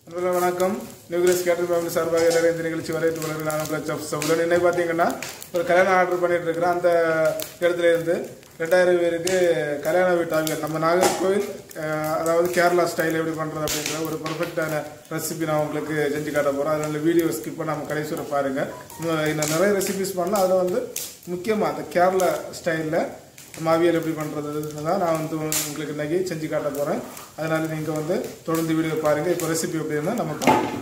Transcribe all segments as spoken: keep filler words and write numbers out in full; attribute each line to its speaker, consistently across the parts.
Speaker 1: வணக்கம் nucleus catering family சார்பாக எல்லாரும் இந்த நிகழ்ச்சி வரைத்து வளர்ந்து நான் உங்களை செஃப் சவுலன். இன்னைக்கு பார்த்தீங்கன்னா ஒரு கல்யாணம் ஆர்டர் பண்ணிட்டு இருக்கிறேன். அந்த இடத்துல இருந்து ரெண்டாயிரம் பேருக்கு கல்யாண வீட்டாக நம்ம நாகர்கோவில் அதாவது கேரளா ஸ்டைல் எப்படி பண்ணுறது அப்படின்ற ஒரு பர்ஃபெக்டான ரெசிபி நான் உங்களுக்கு செஞ்சு காட்ட போகிறேன். அதனால வீடியோ ஸ்கிப் பண்ண நம்ம கடைசி வரை பாருங்கள். இன்னும் நிறைய ரெசிபிஸ் பண்ணால் அதில் வந்து முக்கியமாக அந்த கேரளா ஸ்டைலில் மாவியல் எப்படி பண்ணுறதுன்னு தான் நான் வந்து உங்களுக்கு இன்றைக்கி செஞ்சு காட்ட போகிறேன். அதனால் நீங்கள் வந்து தொடர்ந்து வீடியோ பாருங்கள். இப்போ ரெசிபி எப்படின்னா நம்ம பார்க்கலாம்.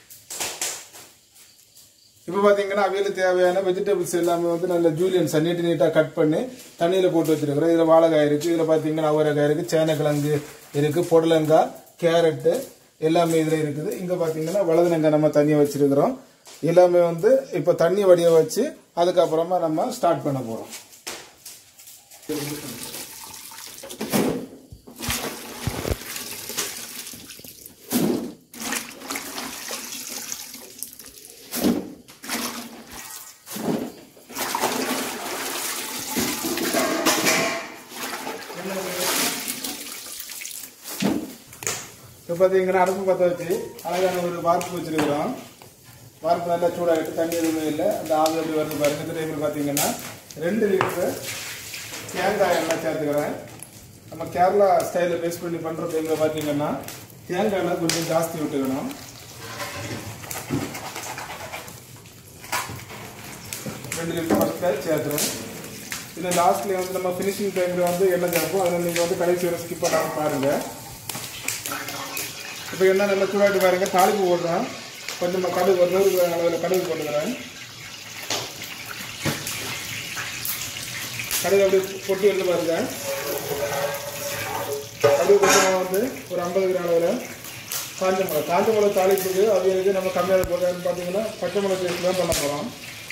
Speaker 1: இப்போ பார்த்தீங்கன்னா அவியலுக்கு தேவையான வெஜிடபிள்ஸ் எல்லாமே வந்து நல்ல ஜூலியன்ஸை நீட்டு நீட்டாக கட் பண்ணி தண்ணியில் போட்டு வச்சுருக்கிறேன். இதில் வாழைக்காய் இருக்குது, இதில் பார்த்தீங்கன்னா அவரைக்காய் இருக்குது, சேனக்கிழங்கு இருக்குது, புடலங்காய், கேரட்டு எல்லாமே இதில் இருக்குது. இங்கே பார்த்தீங்கன்னா வலதுனங்காய் நம்ம தண்ணியை வச்சுருக்கிறோம். எல்லாமே வந்து இப்போ தண்ணி வடிய வச்சு அதுக்கப்புறமா நம்ம ஸ்டார்ட் பண்ண போகிறோம். இப்போ பார்த்தீங்கன்னா அடுப்பு பற்ற வச்சு அழகான ஒரு வார்ப்பு வச்சுருக்கிறோம். வார்ப்பு நல்லா சூடாகிட்டு தண்ணி எதுவுமே இல்லை, அந்த ஆவி எப்படி வருது பாருங்க. இந்த டைமில் பார்த்தீங்கன்னா ரெண்டு லிட்டரு தேங்காய் எண்ணெய் சேர்த்துக்கிறேன். நம்ம கேரளா ஸ்டைலில் பேஸ் பண்ணி பண்ணுற டைமில் பார்த்தீங்கன்னா தேங்காய் எண்ணெய் கொஞ்சம் ஜாஸ்தி விட்டுக்கணும். ரெண்டு லிட்டர் ஃபஸ்ட்டில் சேர்த்துறேன். இதில் லாஸ்ட்லேயே வந்து நம்ம ஃபினிஷிங் டைமில் வந்து எண்ணெய் சேர்ப்போம். அதில் நீங்கள் வந்து கடைசி வரை ஸ்கிப் பண்ணாமல் பாருங்கள். இப்போ எண்ணெய் நல்லா சூடாகிட்டு பாருங்கள். தாளிப்பு போடுறேன். கொஞ்சம் கடுகு ஒரு நூறு அளவில் கடுகு போட்டுக்கிறேன். கடுகு அப்படி பொட்டி எடுத்து பாருங்க. கடுகு கொஞ்சமாக வந்து ஒரு ஐம்பது கிராம் அளவில் காஞ்ச மிளகா காஞ்ச மிளகா தாளிப்புக்கு அவியலுக்கு நம்ம கம்மியாக போடுறேன்னு பார்த்தீங்கன்னா பச்சை மிளகா டேஸ்ட் தான் பண்ண போகிறோம்.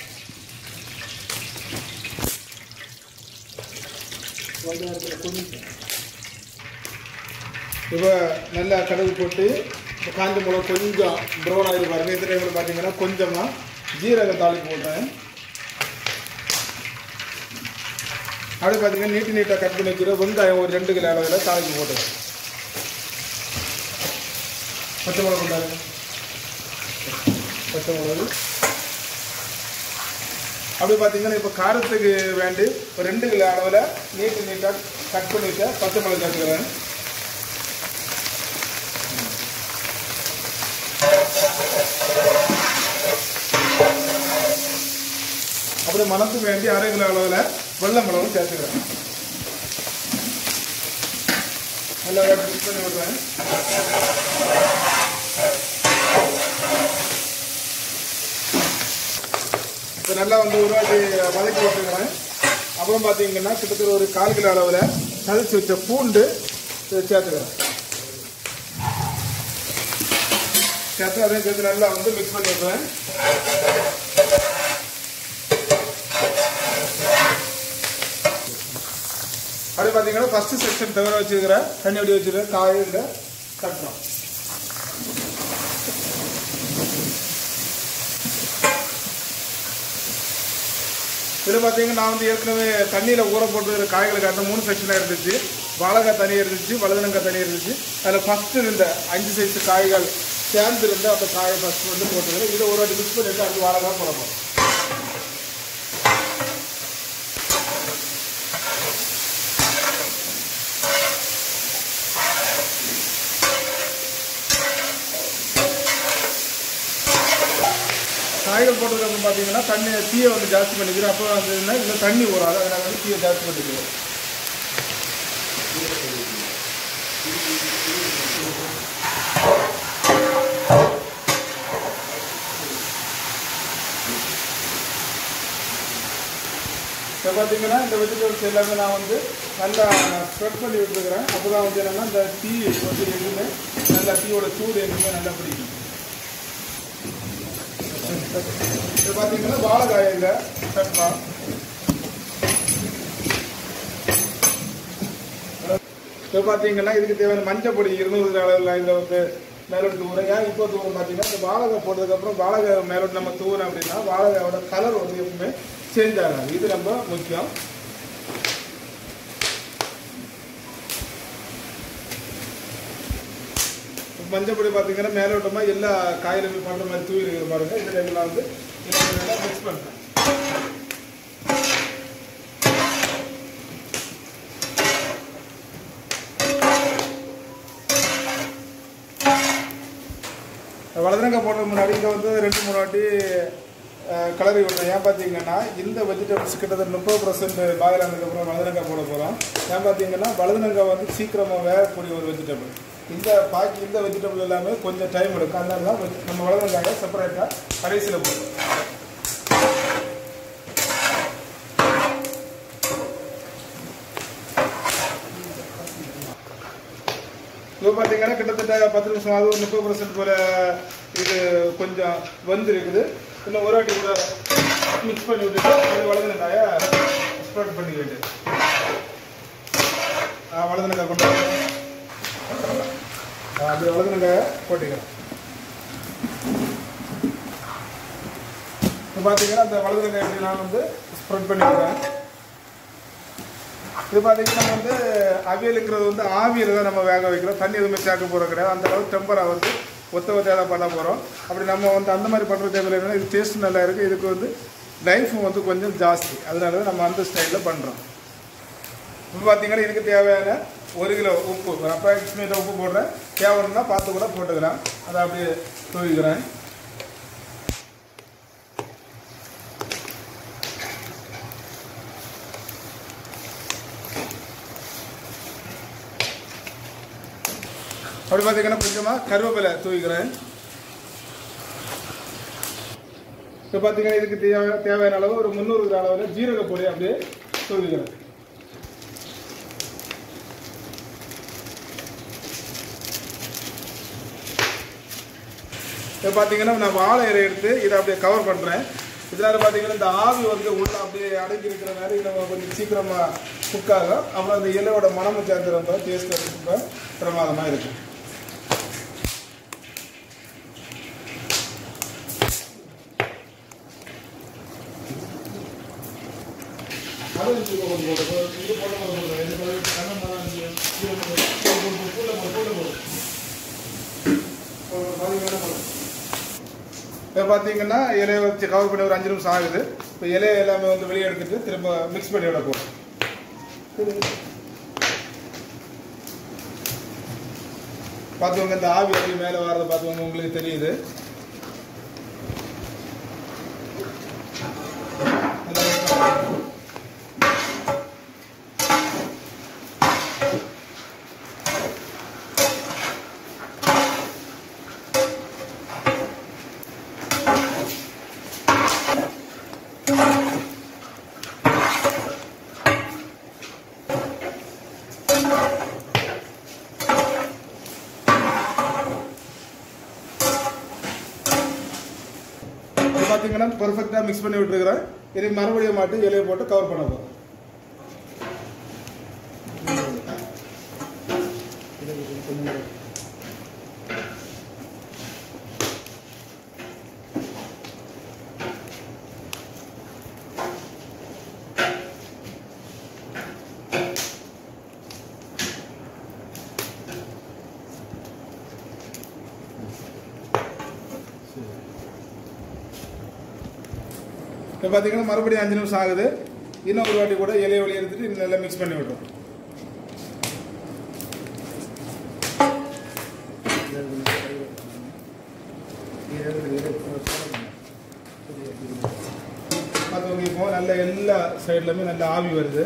Speaker 1: இப்போ நல்லா கடுகு போட்டு காஞ்ச மிளகா கொஞ்சம் ப்ரௌன் ஆகிட்டு பாருங்க. இந்த டைமில் பார்த்தீங்கன்னா கொஞ்சமாக ஜீரக தாளிப்பு போடுறேன். அப்படி பார்த்தீங்கன்னா நீட்டு நீட்டாக கட் பண்ணி வச்சுருவோம். வெங்காயம் ஒரு ரெண்டு கிலோ அளவில் தாளிப்பு போட்டு பச்சை மிளகு கொண்டாரு பச்சை மிளகு அப்படி பார்த்தீங்கன்னா இப்போ காரத்துக்கு வேண்டி ஒரு ரெண்டு கிலோ அளவில் நீட்டு நீட்டாக கட் பண்ணிவிட்டு பச்சை மிளகு சேர்த்துக்கிறேன். அப்புறம் மனத்துக்கு வேண்டி அரை கிலோ அளவில் வெள்ளை மிளகும் சேர்த்துக்கிறேன். நல்லா மிக்ஸ் பண்ணி விடுறேன். இப்போ நல்லா வந்து ஒரு வாட்டி வதக்கி விட்டுக்கிறேன். அப்புறம் பார்த்தீங்கன்னா கிட்டத்தட்ட ஒரு கால் கிலோ அளவில் சதைச்சி வச்ச பூண்டு சேர்த்துக்கிறேன். சேர்த்து அதையும் சேர்த்து நல்லா வந்து மிக்ஸ் பண்ணி விடுறேன். அப்படி பார்த்தீங்கன்னா ஃபர்ஸ்ட் செக்ஷன் தவிர வச்சுருக்கிறேன். தண்ணி அப்படி வச்சுருக்கேன். காய் இந்த கட்டுறோம். இதில் பார்த்தீங்கன்னா நான் வந்து ஏற்கனவே தண்ணியில் ஊற போட்டு காய்களை காட்டின மூணு செக்ஷனாக இருந்துச்சு. வாழைக்காய் தனி இருந்துச்சு, வலதுனங்காய் தனி இருந்துச்சு. அதில் ஃபஸ்ட்டு இருந்த அஞ்சு சைஸ் காய்கள் சேர்ந்து இருந்த அந்த காயை ஃபஸ்ட்டு வந்து போட்டுக்கிறேன். இதை ஒரு வாட்டி மிக்ஸ் பண்ணிட்டு அது வாழைக்காய் போடணும். காய்கள் போட்டதுக்கப்புறம் பார்த்தீங்கன்னா தண்ணி தீயை வந்து ஜாஸ்தி பண்ணிக்கிறோம். அப்போ வந்ததுன்னா இதில் தண்ணி ஊறாது. அதனால் வந்து தீயை ஜாஸ்தி பண்ணிக்கிறோம். இப்போ பார்த்தீங்கன்னா இந்த வெஜிடபிள்ஸ் எல்லாமே நான் வந்து நல்லா ஸ்ப்ரெட் பண்ணி விட்டுருக்கிறேன். அப்போ தான் வந்து என்னென்னா இந்த தீ வந்து எதுவுமே நல்லா தீயோட சூடு எதுவுமே நல்லா பிடிக்கும். இப்போ பார்த்தீங்கன்னா வாழைக்காயில கட்டலாம். இப்போ பார்த்தீங்கன்னா இதுக்கு தேவையான மஞ்சள் பொடி இருநூறு அளவில் இதில் வந்து மேலோட்டு தூரம். ஏன் இப்போ தூரம் பார்த்தீங்கன்னா இந்த வாழைக்காய் போட்டதுக்கப்புறம் வாழைக்காய் மேலோட்டு நம்ம தூரம் அப்படின்னா வாழைக்காயோட கலர் வந்து எப்பவுமே சேஞ்ச் ஆகாது. இது ரொம்ப முக்கியம். மஞ்சப்பொடி பார்த்தீங்கன்னா மேலோட்டமாக எல்லா காயிலுமே பண்ணுற மாதிரி தூவி இருக்கிற பாருங்க. இந்த டைமில் வந்து நல்லா மிக்ஸ் பண்ணுறேன். வலதுரங்காய் போடுறதுக்கு முன்னாடி இங்கே வந்து ரெண்டு மூணு வாட்டி கலரி விடுறேன். ஏன் பார்த்தீங்கன்னா இந்த வெஜிடபிள்ஸ் கிட்டத்தட்ட முப்பது பர்சன்ட் பாயில் ஆனதுக்கப்புறம் வலதுரங்காய் போட போகிறோம். ஏன் பார்த்தீங்கன்னா வலதுரங்காய் வந்து சீக்கிரமாக வேகக்கூடிய ஒரு வெஜிடபிள். இந்த பாக்கி இந்த வெஜிடபிள் எல்லாமே கொஞ்சம் டைம் எடுக்கும். அதனால தான் நம்ம வலதுரங்காயை செப்பரேட்டாக கடைசியில் போடுறோம். இப்போ பார்த்தீங்கன்னா கிட்டத்தட்ட பத்து நிமிஷம் அது ஒரு முப்பது பர்சன்ட் போல இது கொஞ்சம் வந்து இருக்குது. இன்னும் ஒரு வாட்டி கூட மிக்ஸ் பண்ணி விட்டுட்டு அது வலதுனக்காயை ஸ்ப்ரெட் பண்ணிக்கிட்டு வலதுனக்காய் கொண்டு அப்படி வலதுனக்காயை போட்டிக்கலாம். இப்போ பார்த்தீங்கன்னா அந்த வலதுனக்காய் எப்படி நான் வந்து ஸ்ப்ரெட் பண்ணிக்கிறேன். இது பார்த்தீங்கன்னா வந்து அவியலுங்கிறது வந்து ஆவியில் தான் நம்ம வேக வைக்கிறோம். தண்ணி எதுவுமே சேர்க்க போகிறது கிடையாது. அந்த அளவுக்கு டெம்பராக வந்து ஒத்த ஒத்தையாக தான் பண்ண போகிறோம். அப்படி நம்ம வந்து அந்த மாதிரி பண்ணுற டைமில் என்னன்னா இது டேஸ்ட் நல்லா இருக்குது. இதுக்கு வந்து லைஃபும் வந்து கொஞ்சம் ஜாஸ்தி. அதனால தான் நம்ம அந்த ஸ்டைலில் பண்ணுறோம். இப்போ பார்த்தீங்கன்னா இதுக்கு தேவையான ஒரு கிலோ உப்பு அப்ராக்சிமேட்டாக உப்பு போடுறேன். தேவைன்னா பார்த்து கூட போட்டுக்கிறேன். அதை அப்படியே தூவிக்கிறேன். அப்படி பார்த்தீங்கன்னா கொஞ்சமாக கருவேப்பிலை தூவிக்கிறேன். இப்போ பார்த்தீங்கன்னா இதுக்கு தேவை தேவையான அளவு ஒரு முந்நூறு கிராம் அளவில் ஜீரக பொடி அப்படியே தூவிக்கிறேன். இப்போ பார்த்தீங்கன்னா நான் வாழை இலை எடுத்து இதை அப்படியே கவர் பண்ணுறேன். இதனால் பார்த்தீங்கன்னா இந்த ஆவி வந்து உள்ள அப்படியே அடங்கி இருக்கிற மாதிரி நம்ம கொஞ்சம் சீக்கிரமாக குக் ஆகும். அப்புறம் அந்த இலையோட மனமும் சேர்ந்து ரொம்ப டேஸ்ட் ரொம்ப பிரமாதமாக இருக்கும். இப்போ பார்த்தீங்கன்னா இலையை வச்சு கவர் பண்ணி ஒரு அஞ்சு நிமிஷம் ஆகுது. இப்போ இலையை எல்லாமே வந்து வெளியே எடுத்துட்டு திரும்ப மிக்ஸ் பண்ணி விட போகிறோம். பார்த்துக்கோங்க இந்த ஆவி அப்படி மேலே வர்றதை பார்த்துக்கோங்க, உங்களுக்கு தெரியுது. பார்த்தீங்கன்னா பர்ஃபெக்டாக மிக்ஸ் பண்ணி விட்டுருக்கிறேன். இதை மறுபடியும் மாட்டி இலையை போட்டு கவர் பண்ண போகிறோம். இப்போ பார்த்தீங்கன்னா மறுபடியும் அஞ்சு நிமிஷம் ஆகுது. இன்னும் ஒரு வாட்டி கூட இலையை வெளியே எடுத்துட்டு நல்லா மிக்ஸ் பண்ணி விட்டுரும். பார்த்தவங்க இப்போ நல்ல எல்லா சைட்லையுமே நல்ல ஆவி வருது.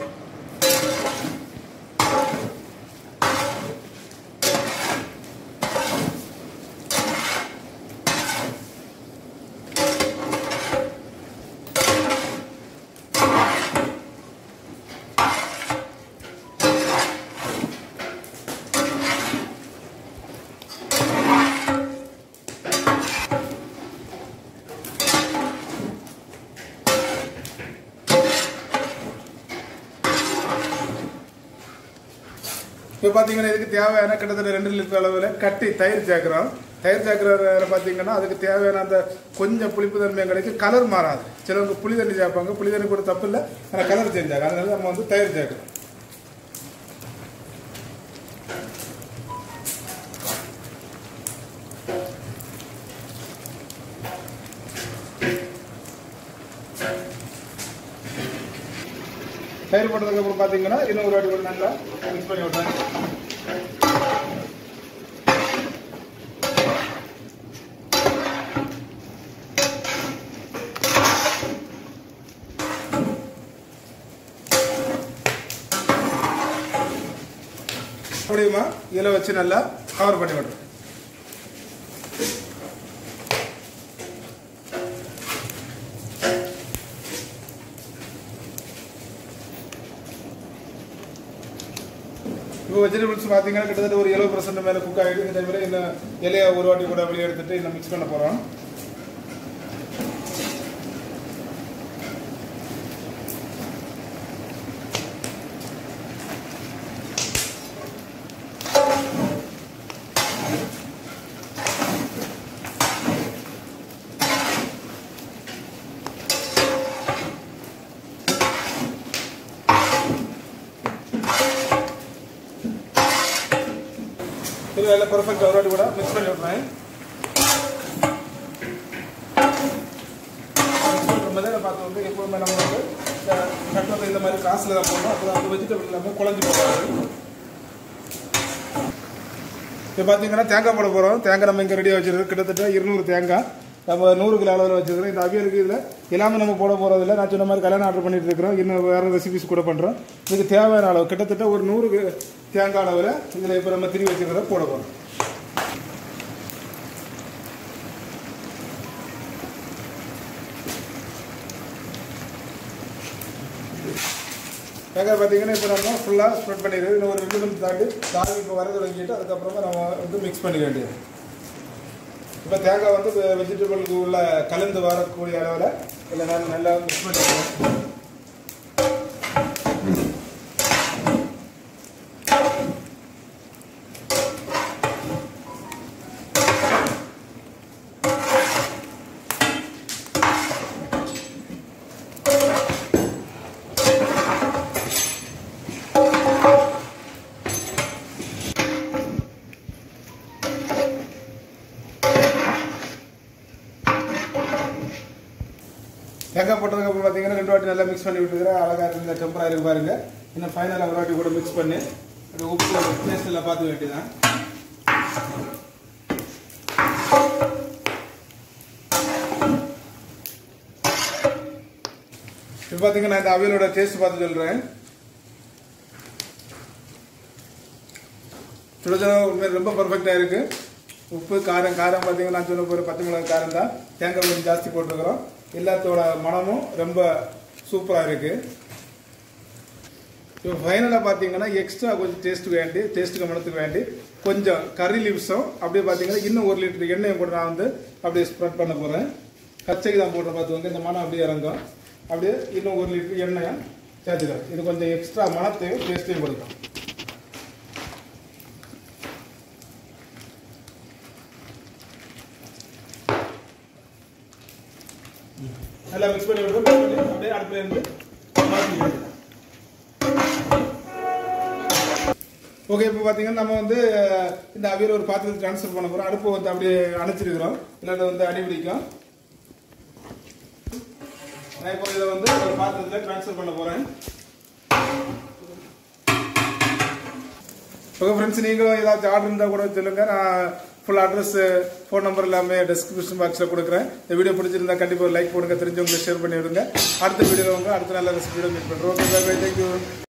Speaker 1: இப்போ பார்த்தீங்கன்னா இதுக்கு தேவையான கிட்டத்தட்ட ரெண்டு லிட்டர் அளவில் கட்டி தயிர் சேர்க்குறோம். தயிர் சேர்க்குற பார்த்தீங்கன்னா அதுக்கு தேவையான அந்த கொஞ்சம் புளிப்பு தன்மையும் கிடைக்கும், கலர் மாறாது. சிலவங்க புளி தண்ணி சேர்ப்பாங்க, புளி தண்ணி கூட தப்பு இல்லை, ஆனால் கலர் சேஞ்ச் ஆகும். அதனால நம்ம வந்து தயிர் சேர்க்குறோம். தயிர் போட்டதுக்கு அப்புறம் பாத்தீங்கன்னா இன்னும் ஒரு வாட்டி கூட நல்லா மிக்ஸ் பண்ணி விடுறேன். அப்படியுமா இதில் வச்சு நல்லா கவர் பண்ணி விடுறேன். இப்போ வெஜிடபிள்ஸ் பார்த்தீங்கன்னா கிட்டத்தட்ட ஒரு எழுபது பர்சன்ட் மேலே குக் ஆகிட்டு இந்த டைமில் இன்னும் இலையை ஒரு வாட்டி கூட வெளியே எடுத்துட்டு இன்னும் மிக்ஸ் பண்ண போகிறோம். இது எல்லாம் பர்ஃபெக்டாக ஒரு வாட்டி கூட மிக்ஸ் பண்ணி விட்றேன். மிக்ஸ் பண்ணும்போது பார்த்து வந்து எப்போதுமே நம்ம வந்து கட்டில் இந்த மாதிரி காசில் தான் போடணும். அப்போ அந்த வெஜிடபிள் எல்லாமே குழஞ்சி போகாது. இப்போ பார்த்தீங்கன்னா தேங்காய் போட போகிறோம். தேங்காய் நம்ம இங்கே ரெடியாக வச்சுருக்கோம். கிட்டத்தட்ட இருநூறு தேங்காய் நம்ம நூறு கிலோ அளவில் வச்சுருக்கிறோம். இந்த அவியலுக்கு இதில் எல்லாமே நம்ம போட போகிறதில்ல. நான் சொன்ன மாதிரி கல்யாணம் ஆர்டர் பண்ணிட்டு இருக்கிறோம். இன்னும் வேறு ரெசிபிஸ் கூட பண்ணுறோம். இதுக்கு தேவையான அளவு கிட்டத்தட்ட ஒரு நூறு தேங்காய் அளவில் இதில் இப்போ நம்ம திரி வச்சுக்கிறத போட போகிறோம். தேங்காய் பார்த்தீங்கன்னா இப்போ நம்ம ஃபுல்லாக ஸ்ப்ரெட் பண்ணிடுறது. இன்னும் ஒரு ரெண்டு நிமிஷம் தாண்டி தாவி இப்போ வர தொடங்கிட்டு அதுக்கப்புறமா நம்ம வந்து மிக்ஸ் பண்ணிக்க வேண்டியது. இப்போ தேங்காய் வந்து வெஜிடபிளுக்கு உள்ள கலந்து வரக்கூடிய அளவில் இல்லை நான் நல்லா மிக்ஸ் பண்ணிடுவோம். தேங்காய் போட்டதுக்கு அப்புறம் பார்த்தீங்கன்னா ரெண்டு வாட்டி நல்லா மிக்ஸ் பண்ணி விட்டுக்கிறேன். அழகாக இருந்த டெம்பராக இருக்கு பாருங்க. இன்னும் ஃபைனலாக ஒரு வாட்டி கூட மிக்ஸ் பண்ணி அது உப்பு டேஸ்ட் எல்லாம் பார்த்து வேண்டியதான். இப்போ பார்த்தீங்கன்னா இந்த அவியலோட டேஸ்ட் பார்த்து சொல்கிறேன். சுட சுட உண்மையாக ரொம்ப பர்ஃபெக்டாக இருக்கு. உப்பு காரம் காரம் பார்த்தீங்கன்னா நான் சொன்ன போகிற பச்சை மிளகாய் காரம் தான். தேங்காய் கொஞ்சம் ஜாஸ்தி போட்டுருக்குறோம். எல்லாத்தோட மனமும் ரொம்ப சூப்பராக இருக்கு. இப்போ ஃபைனலாக பார்த்தீங்கன்னா எக்ஸ்ட்ரா கொஞ்சம் டேஸ்ட் வேண்டி டேஸ்ட்டுக்கு மனத்துக்கு வேண்டி கொஞ்சம் கறி லீவ்ஸும் அப்படியே பார்த்தீங்கன்னா இன்னும் ஒரு லிட்டர் எண்ணெயும் கூட நான் வந்து அப்படியே ஸ்ப்ரெட் பண்ண போகிறேன். கச்சைக்கு தான் போடுற பார்த்துக்கோங்க. இந்த மனம் அப்படியே இறங்கும். அப்படியே இன்னும் ஒரு லிட்டர் எண்ணெயும் சேர்த்துக்கிறேன். இது கொஞ்சம் எக்ஸ்ட்ரா மனத்தையும் டேஸ்ட்டையும் கொடுக்கும். நல்லா மிக்ஸ் பண்ணி விட்டு அப்படியே அடுப்பில் இருந்து ஓகே. இப்போ பார்த்தீங்கன்னா நம்ம வந்து இந்த அவியல் ஒரு பாத்திரத்துக்கு ட்ரான்ஸ்ஃபர் பண்ண போகிறோம். அடுப்பை வந்து அப்படியே அணைச்சிருக்கிறோம். இல்லாட்ட வந்து அடி பிடிக்கும். நான் இப்போ இதை வந்து ஒரு பாத்திரத்தில் ட்ரான்ஸ்ஃபர் பண்ண போகிறேன். ஓகே ஃப்ரெண்ட்ஸ், நீங்களும் ஏதாச்சும் ஆர்டர் இருந்தால் கூட சொல்லுங்கள். நான் ஃபுல் அட்ரஸ் ஃபோன் நம்பர் எல்லாமே டிஸ்கிரிப்ஷன் பாக்ஸில் கொடுக்குறேன். இந்த வீடியோ பிடிச்சிருந்தா கண்டிப்பாக லைக் போடுங்க. தெரிஞ்சவங்களுக்கு ஷேர் பண்ணி விடுங்க. அடுத்த வீடியோவில் வந்து அடுத்த நல்ல ரெசிபியோட மீட் பண்ணுறோம். Okay, bye bye, thank you.